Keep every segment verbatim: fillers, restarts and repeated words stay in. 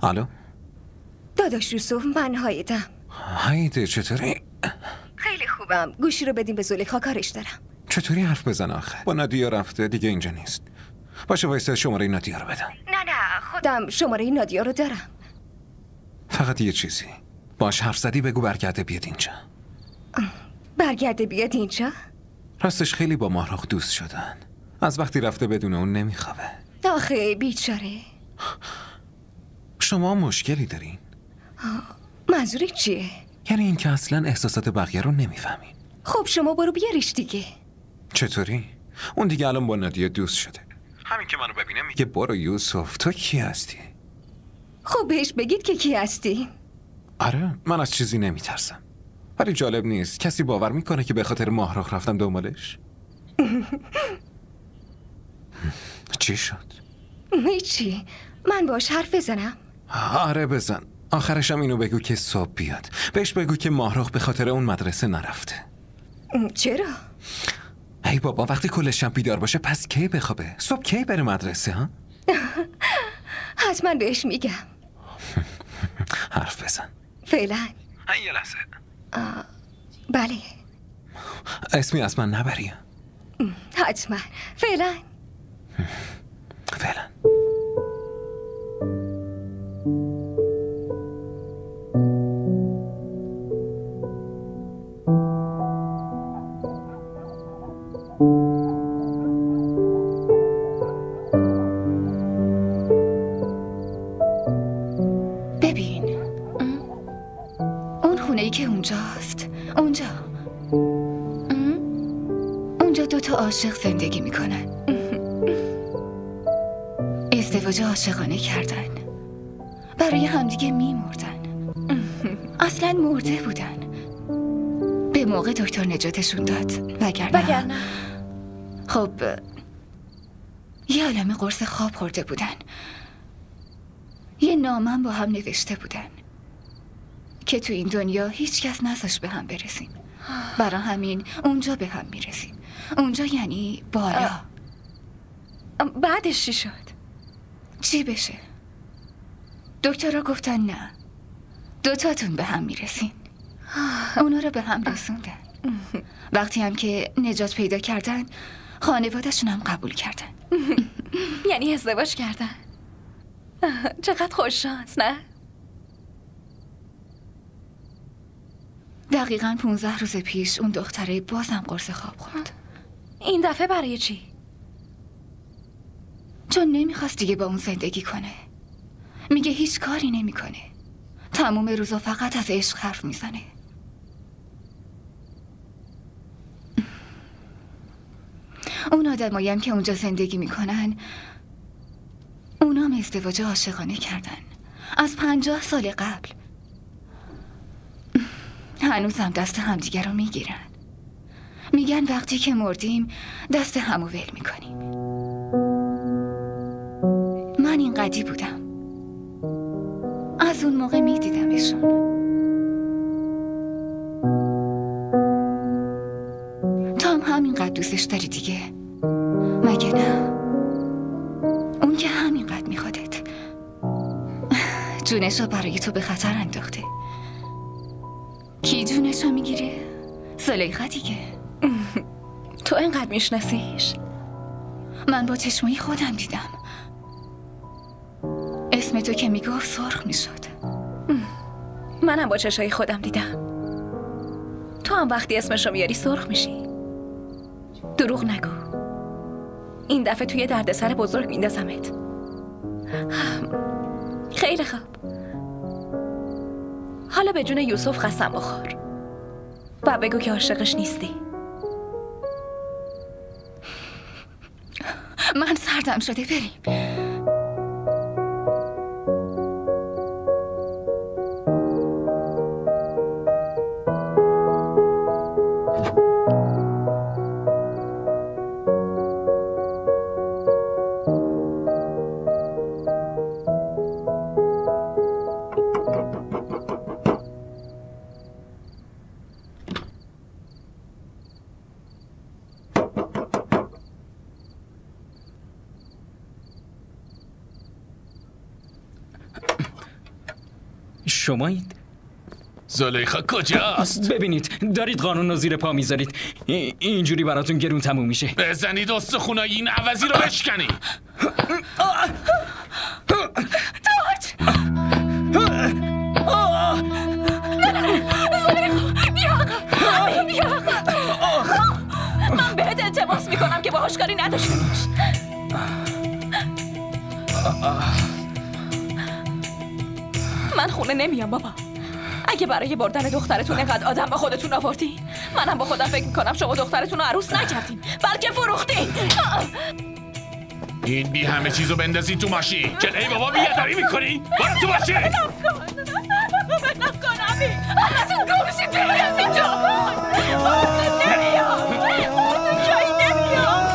الو داداش یوسف، من هایدم. هایده چطوری؟ خیلی خوبم. گوشی رو بدیم به زلیخا، کارش دارم. چطوری حرف بزن آخه؟ با نادیا رفته دیگه اینجا نیست. باشه وایسا شماره نادیا رو بدم. نه نه خودم شماره نادیا رو دارم. فقط یه چیزی، باش حرف زدی بگو برگرده بیاد اینجا. برگرده بیاد اینجا؟ راستش خیلی با ماهرخ دوست شدن. از وقتی رفته بدون اون نمیخوابه. آخه بیچاره. شما مشکلی دارین؟ منظورت چیه؟ یعنی این که اصلا احساسات بقیه رو نمیفهمین. خب شما برو بیاریش دیگه. چطوری؟ اون دیگه الان با نادیا دوست شده. همین که منو ببینه میگه برو یوسف، تو کی هستی؟ خب بهش بگید که کی هستی. آره من از چیزی نمیترسم، ولی جالب نیست کسی باور میکنه که به خاطر ماهرخ رفتم دنبالش. چی شد؟ هیچی، من باش حرف بزنم. آره بزن. آخرشم اینو بگو که صبح بیاد. بهش بگو که ماهرخ به خاطر اون مدرسه نرفته. چرا؟ ای بابا وقتی کل شب بیدار باشه پس کی بخوابه؟ صبح کی بره مدرسه ها؟ حتما بهش میگم. حرف بزن فعلا. یه لحظه. بله. اسمی از من نبری. حتما. فعلا. فعلا. ببین اون خونه‌ای که اونجاست، اونجا اونجا دوتا عاشق زندگی میکنن. ازدواج عاشقانه کردن، برای همدیگه میمردن. اصلا مرده بودن. به موقع دکتر نجاتشون داد، وگرنه وگرنه خب یه عالمه قرص خواب خورده بودن. یه نامم با هم نوشته بودن که تو این دنیا هیچ کس نذاش به هم برسیم. برای همین اونجا به هم میرسیم. اونجا یعنی بالا. بعدش چی شد؟ چی بشه؟ دکترها گفتن نه، دوتاتون به هم میرسین. اونا رو به هم رسوندن. وقتی هم که نجات پیدا کردن خانواده‌شون هم قبول کردن. یعنی ازدواج کردن. چقدر خوش شانس، نه؟ دقیقاً پونزده روز پیش اون دختره بازم قرص خواب خورد. این دفعه برای چی؟ چون نمیخواست دیگه با اون زندگی کنه. میگه هیچ کاری نمیکنه. تموم روزا فقط از عشق حرف میزنه. اون آدمایی هم که اونجا زندگی میکنن اونام ازدواج عاشقانه کردن از پنجاه سال قبل. هنوزم دست همدیگه رو میگیرن. میگن وقتی که مردیم دست همو ول میکنیم. من این قدی بودم، از اون موقع میدیدمشون. تو هم همینقدر دوستش داری دیگه، مگه نه؟ اون که همینقدر میخوادت، جونشو برای تو به خطر انداخته. کی جونشو میگیره؟ زلیخا دیگه. تو اینقدر میشناسیش؟ من با چشمای خودم دیدم. اسم تو که میگفت سرخ میشد. منم با چشای خودم دیدم. تو هم وقتی اسمشو میاری سرخ میشی. دروغ نگو. این دفعه توی دردسر بزرگ میندازمت. خیلی خوب. حالا به جون یوسف قسم بخور و بگو که عاشقش نیستی. من سردم شده، بریم. شمایید؟ زلیخا کجاست؟ ببینید دارید قانون رو زیر پا میذارید. اینجوری براتون گرون تموم میشه. بزنید استخونای این عوضی رو بشکنی. تاج! من بهت التماس میکنم که باهاش کاری نداشته باش. من خونه نمیام بابا. اگه برای بردن دخترتون اینقدر آدم با خودتون آوردین، منم با خودم فکر میکنم شما دخترتون رو عروس نکردین بلکه فروختین. این بی همه چیزو بندازی تو ماشین. که ای بابا بیاداری میکنی؟ برو تو ماشین. نکن نکن امی همتون گمشید بیایی از اینجا. باهاتون نمیام باهاتون جایی نمیام.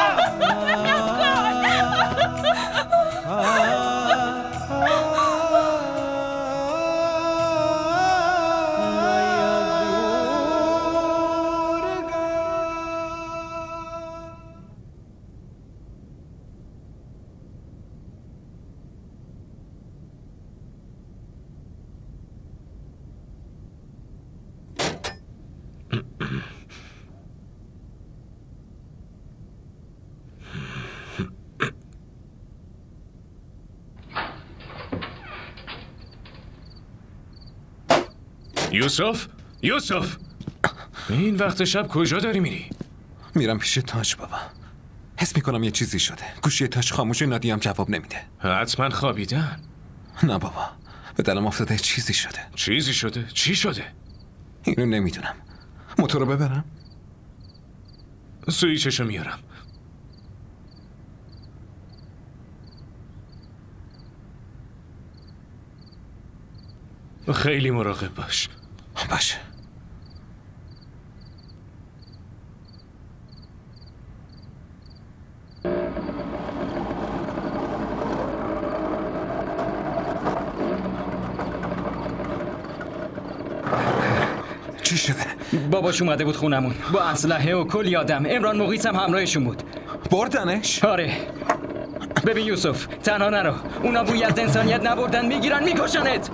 یوسف؟ یوسف؟ این وقت شب کجا داری میری؟ میرم پیش تاج بابا. حس میکنم یه چیزی شده. گوشی تاج خاموشه، نادی هم جواب نمیده. حتما خوابیدن. نه بابا، به دلم افتاده چیزی شده. چیزی شده؟ چی شده؟ اینو نمیدونم. موتور رو ببرم؟ سویچشو میارم. خیلی مراقب باش. باشه. چی شده؟ باباش اومده بود خونمون با اسلحه و کلی آدم. عمران مقیس هم همراهشون بود. بردنش؟ آره. ببین یوسف، تنها نرو. اونا بوی از انسانیت نبردن، میگیرن میکشنت.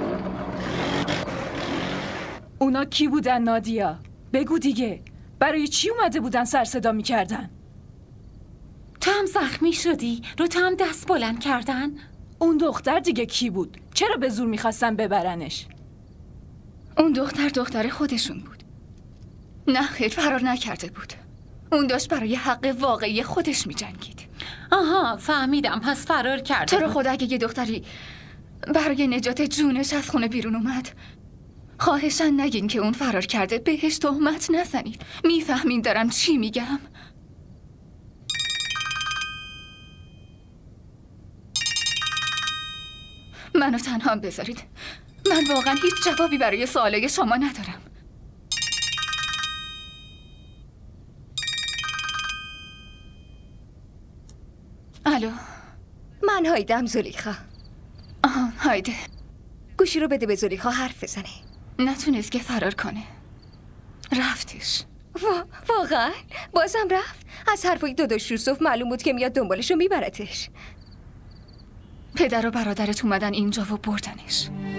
اونا کی بودن نادیا؟ بگو دیگه. برای چی اومده بودن سر صدا میکردن؟ تو هم زخمی شدی؟ رو تو هم دست بلند کردن؟ اون دختر دیگه کی بود؟ چرا به زور میخواستن ببرنش؟ اون دختر دختر خودشون بود. نه خیر، فرار نکرده بود. اون داشت برای حق واقعی خودش میجنگید. آها فهمیدم، پس فرار کرده. تو رو خدا اگه یه دختری برای نجات جونش از خونه بیرون اومد، خواهشاً نگین که اون فرار کرده، بهش تهمت نزنید. میفهمین دارم چی میگم؟ منو تنها بذارید. من واقعا هیچ جوابی برای سوالای شما ندارم. الو، من هایدم زلیخا. آها هایده. گوشی رو بده به زلیخا حرف بزنه. نتونست که فرار کنه، رفتش. وا... واقعا؟ بازم رفت؟ از حرفای داداش یوسف معلوم بود که میاد دنبالش و میبرتش. پدر و برادرت اومدن اینجا و بردنش.